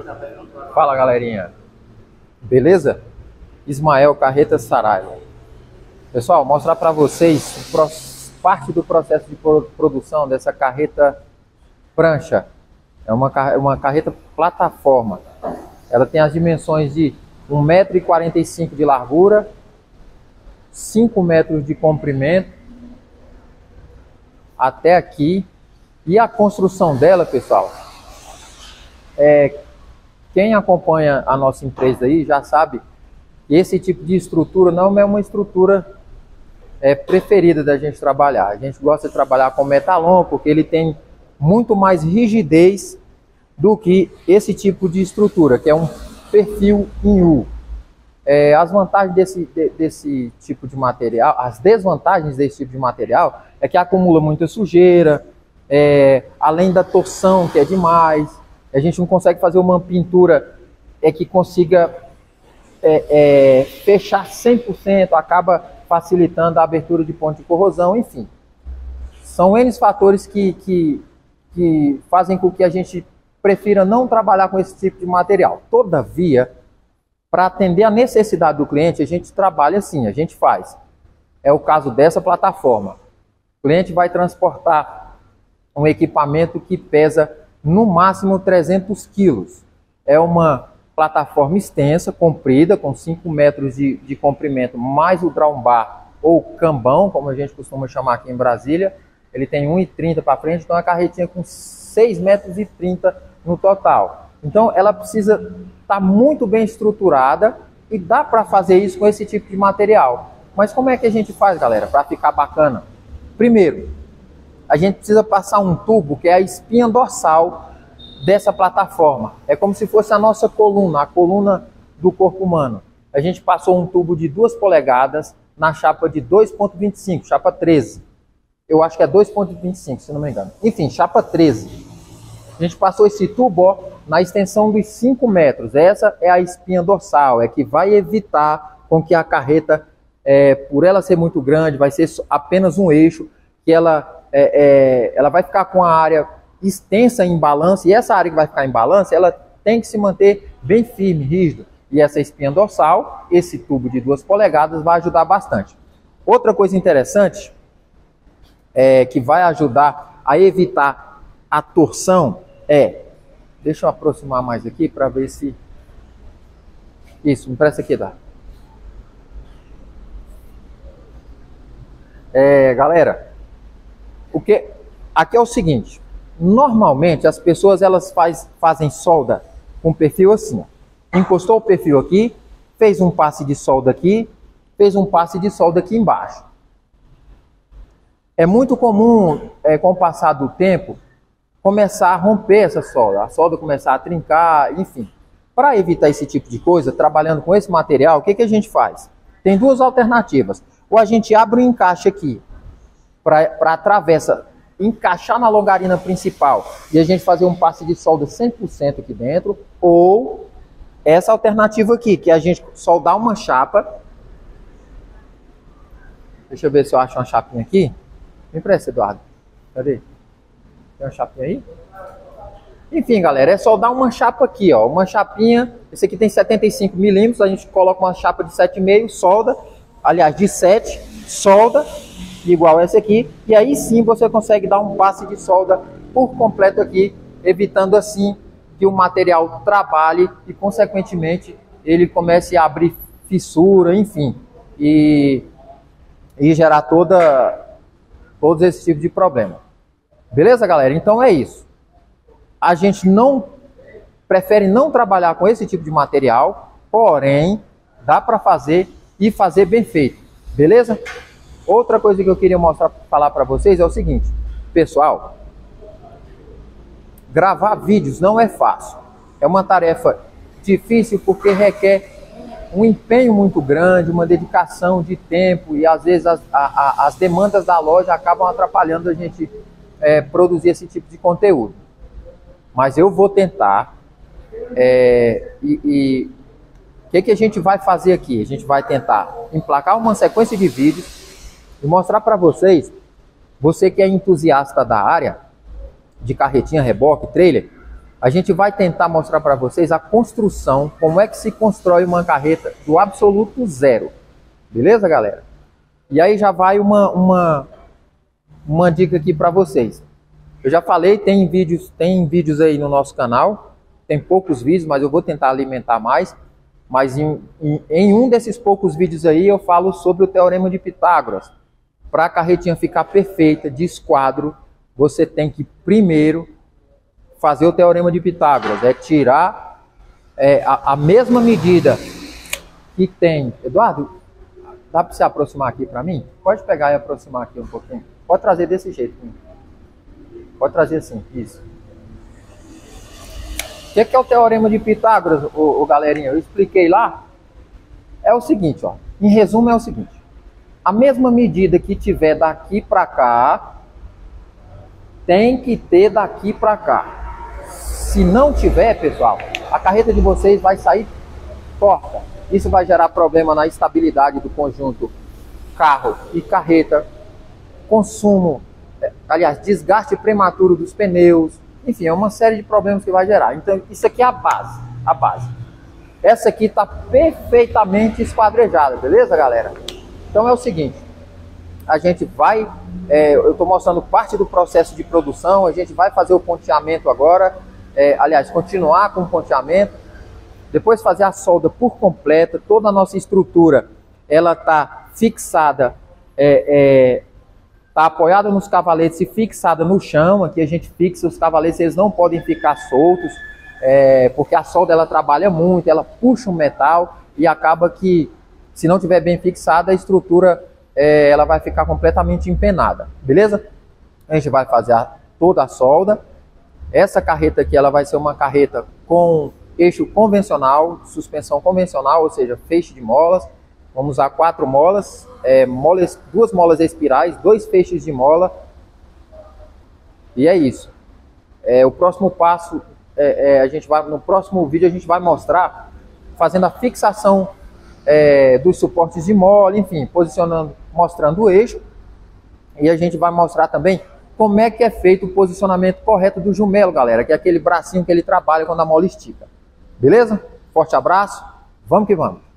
Fala, galerinha, beleza? Ismael Carreta Saraiva. Pessoal, mostrar para vocês parte do processo de produção dessa carreta prancha. É uma carreta plataforma. Ela tem as dimensões de 1,45 m de largura, 5 metros de comprimento até aqui. E a construção dela, pessoal, quem acompanha a nossa empresa aí já sabe que esse tipo de estrutura não é uma estrutura preferida da gente trabalhar. A gente gosta de trabalhar com metalon porque ele tem muito mais rigidez do que esse tipo de estrutura, que é um perfil em U. As vantagens desse tipo de material, as desvantagens desse tipo de material é que acumula muita sujeira, além da torção, que é demais. A gente não consegue fazer uma pintura que consiga fechar 100%, acaba facilitando a abertura de ponto de corrosão, enfim. São N fatores que fazem com que a gente prefira não trabalhar com esse tipo de material. Todavia, para atender a necessidade do cliente, a gente trabalha assim, a gente faz. É o caso dessa plataforma. O cliente vai transportar um equipamento que pesa no máximo 300 quilos. É uma plataforma extensa, comprida, com 5 metros de comprimento, mais o drawbar ou cambão, como a gente costuma chamar aqui em Brasília. Ele tem 1,30 para frente, então é uma carretinha com 6,30 metros no total. Então ela precisa estar muito bem estruturada e dá para fazer isso com esse tipo de material. Mas como é que a gente faz, galera, para ficar bacana? Primeiro, a gente precisa passar um tubo que é a espinha dorsal dessa plataforma. É como se fosse a nossa coluna, a coluna do corpo humano. A gente passou um tubo de 2 polegadas na chapa de 2,25, chapa 13. Eu acho que é 2,25, se não me engano. Enfim, chapa 13. A gente passou esse tubo na extensão dos 5 metros. Essa é a espinha dorsal, que vai evitar com que a carreta, por ela ser muito grande, vai ser apenas um eixo, que ela vai ficar com a área extensa em balanço, e essa área que vai ficar em balanço, ela tem que se manter bem firme, rígido. E essa espinha dorsal, esse tubo de 2 polegadas, vai ajudar bastante. Outra coisa interessante, que vai ajudar a evitar a torção, deixa eu aproximar mais aqui para ver se... Isso, me presta aqui, tá? Galera, aqui é o seguinte, normalmente as pessoas elas fazem solda com perfil assim, ó. Encostou o perfil aqui, fez um passe de solda aqui, fez um passe de solda aqui embaixo. É muito comum, com o passar do tempo, começar a romper essa solda, a solda começar a trincar, enfim. Para evitar esse tipo de coisa, trabalhando com esse material, o que a gente faz? Tem duas alternativas. Ou a gente abre um encaixe aqui, para a travessa encaixar na longarina principal e a gente fazer um passe de solda 100% aqui dentro, ou essa alternativa aqui, que é a gente soldar uma chapa. Deixa eu ver se eu acho uma chapinha aqui. Me empresta, Eduardo. Cadê? Tem uma chapinha aí? Enfim, galera, é soldar uma chapa aqui, ó. Uma chapinha, esse aqui tem 75 milímetros, a gente coloca uma chapa de 7,5, solda, aliás, de 7, solda, igual essa aqui, e aí sim você consegue dar um passe de solda por completo aqui, evitando assim que o material trabalhe e, consequentemente, ele comece a abrir fissura, enfim, e gerar todos esses tipos de problema. Beleza, galera? Então é isso. A gente prefere não trabalhar com esse tipo de material, porém, dá para fazer e fazer bem feito. Beleza? Outra coisa que eu queria falar para vocês é o seguinte, pessoal, gravar vídeos não é fácil. É uma tarefa difícil porque requer um empenho muito grande, uma dedicação de tempo e às vezes as demandas da loja acabam atrapalhando a gente produzir esse tipo de conteúdo. Mas eu vou tentar. O que a gente vai fazer aqui? A gente vai tentar emplacar uma sequência de vídeos e mostrar para vocês, você que é entusiasta da área de carretinha, reboque, trailer, a gente vai tentar mostrar para vocês a construção, como é que se constrói uma carreta do absoluto zero. Beleza, galera? E aí já vai uma dica aqui para vocês. Eu já falei, tem vídeos aí no nosso canal, tem poucos vídeos, mas eu vou tentar alimentar mais. Mas em um desses poucos vídeos aí eu falo sobre o Teorema de Pitágoras. Para a carretinha ficar perfeita, de esquadro, você tem que primeiro fazer o Teorema de Pitágoras. É tirar a mesma medida que tem... Eduardo, dá para você aproximar aqui para mim? Pode pegar e aproximar aqui um pouquinho. Pode trazer desse jeito. Pode trazer assim, isso. O que é o Teorema de Pitágoras, galerinha? Eu expliquei lá. É o seguinte, ó. Em resumo é o seguinte. A mesma medida que tiver daqui para cá, tem que ter daqui para cá. Se não tiver, pessoal, a carreta de vocês vai sair torta. Isso vai gerar problema na estabilidade do conjunto carro e carreta, consumo, aliás, desgaste prematuro dos pneus, enfim, é uma série de problemas que vai gerar. Então, isso aqui é a base. Essa aqui está perfeitamente esquadrejada, beleza, galera? Então é o seguinte, a gente vai, eu estou mostrando parte do processo de produção, a gente vai fazer o ponteamento agora, aliás, continuar com o ponteamento, depois fazer a solda por completa. Toda a nossa estrutura, ela está fixada, está apoiada nos cavaletes e fixada no chão. Aqui a gente fixa os cavaletes, eles não podem ficar soltos, porque a solda ela trabalha muito, ela puxa o metal e acaba que, se não tiver bem fixada, a estrutura ela vai ficar completamente empenada, beleza? A gente vai fazer toda a solda. Essa carreta aqui ela vai ser uma carreta com eixo convencional, suspensão convencional, ou seja, feixe de molas. Vamos usar 4 molas, 2 molas espirais, 2 feixes de mola. E é isso. O próximo passo, no próximo vídeo a gente vai mostrar fazendo a fixação dos suportes de mola, enfim, mostrando o eixo. E a gente vai mostrar também como é que é feito o posicionamento correto do jumelo, galera, que é aquele bracinho que ele trabalha quando a mola estica. Beleza? Forte abraço, vamos que vamos!